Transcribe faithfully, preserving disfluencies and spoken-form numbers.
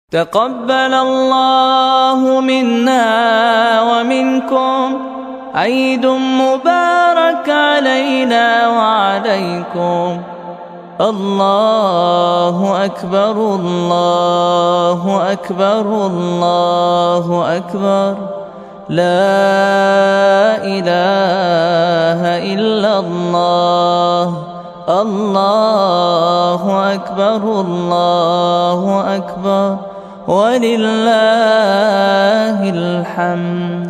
تقبل الله منا ومنكم، عيد مبارك علينا وعليكم. الله أكبر الله أكبر الله أكبر، لا إله إلا الله. الله أكبر الله أكبر ولله الحمد.